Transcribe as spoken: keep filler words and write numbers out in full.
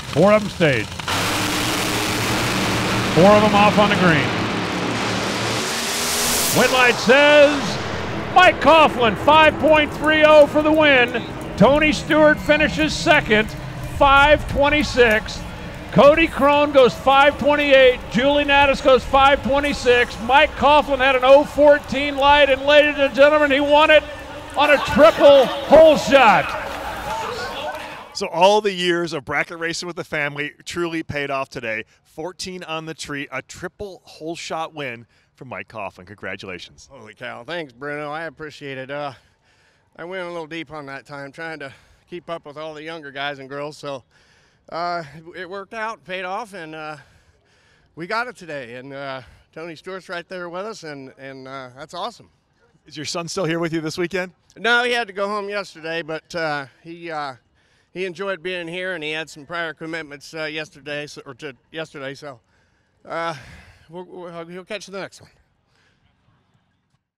Four of them staged. Four of them off on the green. Win light says Mike Coughlin, five point three oh for the win. Tony Stewart finishes second, five twenty-six. Cody Krohn goes five twenty-eight. Julie Nataas goes five twenty-six. Mike Coughlin had an oh fourteen light, and ladies and gentlemen, he won it on a triple hole shot. So all the years of bracket racing with the family truly paid off today. fourteen on the tree, a triple hole shot win for Mike Coughlin. Congratulations. Holy cow. Thanks, Bruno. I appreciate it. Uh, I went a little deep on that time trying to keep up with all the younger guys and girls. So uh, it worked out, paid off, and uh, we got it today. And uh, Tony Stewart's right there with us, and, and uh, that's awesome. Is your son still here with you this weekend? No, he had to go home yesterday, but uh, he uh, he enjoyed being here, and he had some prior commitments uh, yesterday, so, or to yesterday. So uh, we'll, we'll, he'll catch the next one.